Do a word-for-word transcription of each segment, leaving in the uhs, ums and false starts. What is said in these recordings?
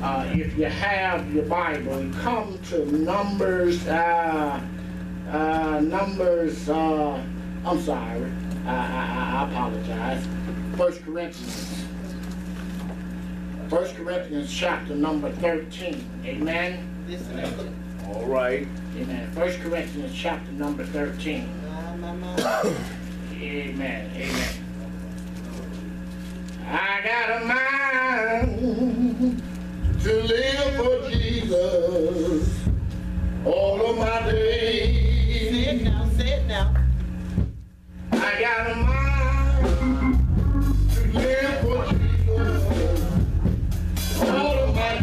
uh, if you have your Bible, come to Numbers, uh, uh, Numbers, uh, I'm sorry, I, I, I apologize, First Corinthians. First Corinthians chapter number thirteen. Amen. All right. Amen. First Corinthians chapter number thirteen. Amen. Amen. I got a mind to live for Jesus all of my days. Say it now, say it now. I got a mind to live for Jesus all of my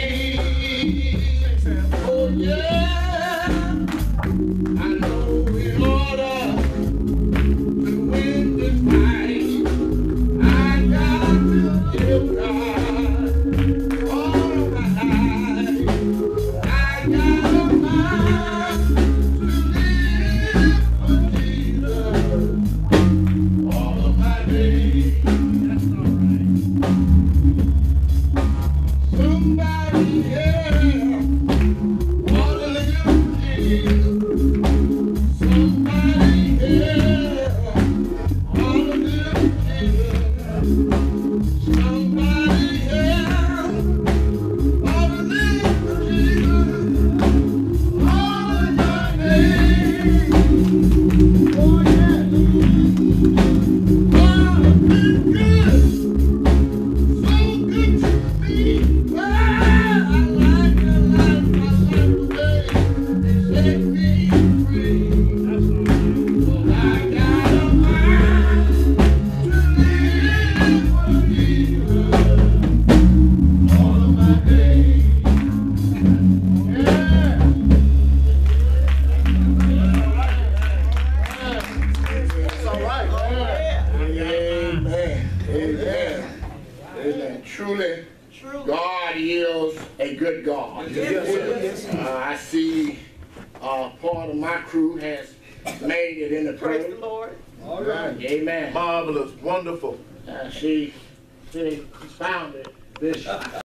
days. Oh yeah, I know in order to win this fight, I got to give God all of my life. I got a mind to live for Jesus all of my days. That's all right. Somebody here wanna live for Jesus. Somebody here wanna live for Jesus. Somebody here wanna live for Jesus all of my days. Oh yeah. God has been good. So good to me. Well, I like the life, I like the way it set me free. Well, I got a mind to live for Jesus all of my days. Yeah. That's all right. Amen. Amen. Amen. Truly, God is a good God. Yes, sir. Yes, sir. Uh, I see uh, part of my crew has made it in the Praise the prayer. Lord. All right. Amen. Marvelous. Wonderful. Uh, she, she found it, Bishop.